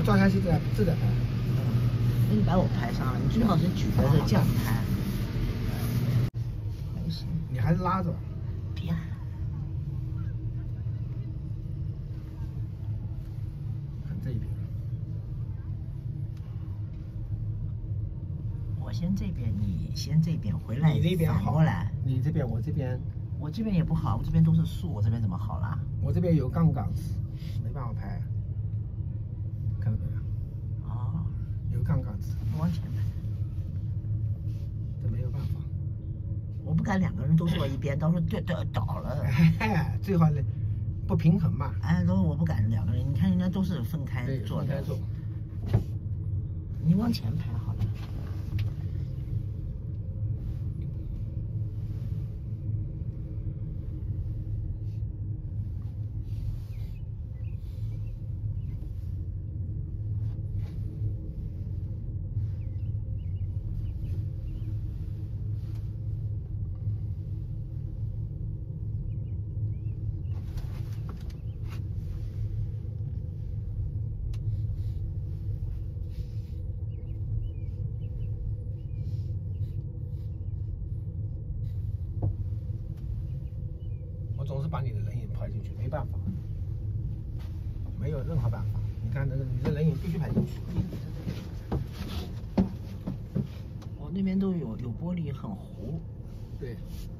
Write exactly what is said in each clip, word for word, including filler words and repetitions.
照相机在这在拍。 那你把我拍上了，你最好是举着这这样拍。没事， 你还是拉着。 别。 看这一边。 我先这边，你先这边，回来你那边好过来。 你这边，我这边。 我这边也不好，我这边都是树，我这边怎么好啦？ 我这边有杠杆子，没办法拍。看到没有？ 哦， 有杠杆子。 往前拍。 这没有办法。 我不敢两个人都坐一边，到时候掉掉倒了。 哎，最好不平衡嘛。 哎，都我不敢两个人，你看人家都是分开坐的。 分开坐。 你往前拍好了。 我总是把你的人影拍进去，没办法，没有任何办法。你看那个你的人影必须拍进去。 我那边都有有玻璃，很糊。 对。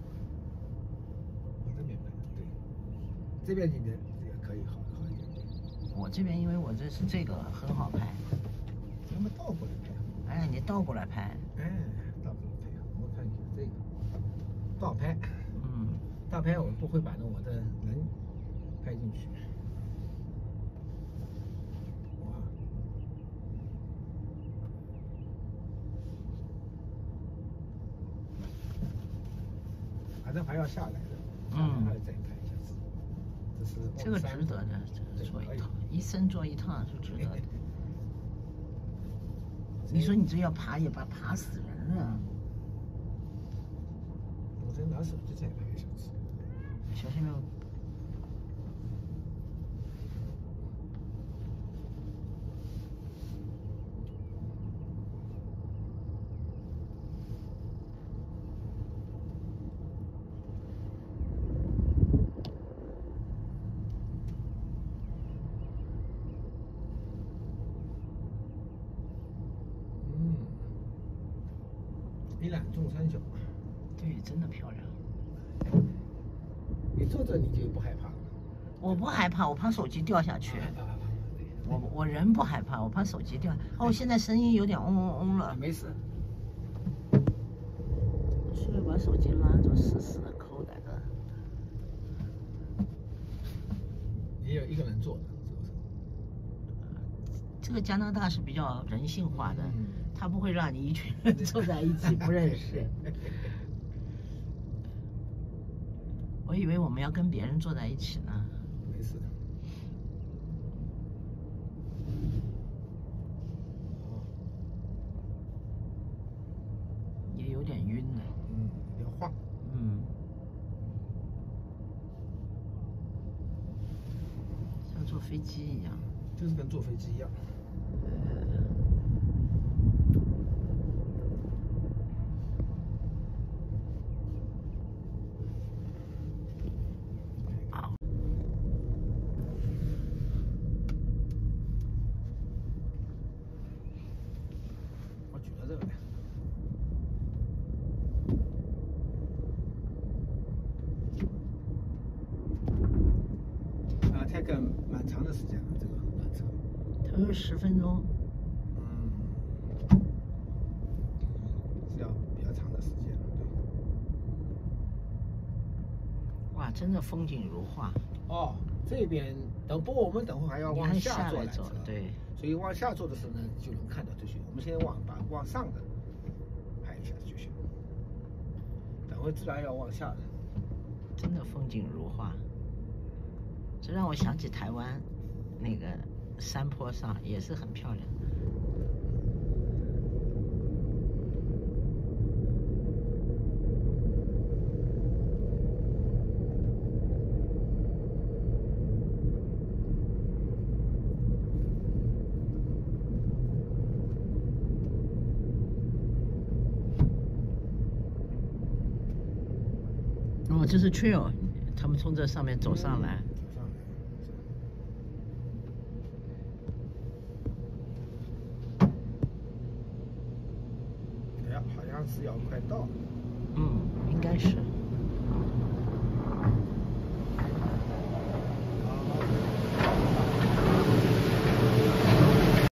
我这边拍，对。这边你的也可以好好一点。 我这边因为我这是这个很好拍。 咱们倒过来拍。 哎，你倒过来拍。 哎，倒过来拍。我们看一下这个，倒拍。 嗯。 倒拍我不会把那我的人拍进去。哇！反正还要下来的， 嗯， 还要再拍一下子。这是这个值得的，做一趟，一生做一趟是值得的。你说你这要爬也把爬死人了。 我再拿手机再拍一下子。 小心没有。 嗯，一览众山小。 对，真的漂亮。 你坐着你就不害怕了？ 我不害怕，我怕手机掉下去。我我人不害怕，我怕手机掉。哦，现在声音有点嗡嗡嗡了。 没事。 是不是把手机拉着死死的扣在这？ 也有一个人坐的，是不是？ 这个加拿大是比较人性化的， 嗯、 他不会让你一群人坐在一起不认识。我以为我们要跟别人坐在一起呢。 没事。 也有点晕的。 嗯，有点晃。 嗯。像坐飞机一样。 就是跟坐飞机一样。开个蛮长的时间了，这个缆车。 他说十分钟。 嗯，是要比较长的时间，对。 哇，真的风景如画。 哦，这边等，不过我们等会还要往下坐缆车， 对。 所以往下坐的时候呢，就能看到这些。我们先往把往上的拍一下就行。等会自然要往下的。 真的风景如画。这让我想起台湾那个山坡上也是很漂亮。 哦，这是 trail， 他们从这上面走上来。 走上来。哎呀，好像是要快到了。 嗯，应该是。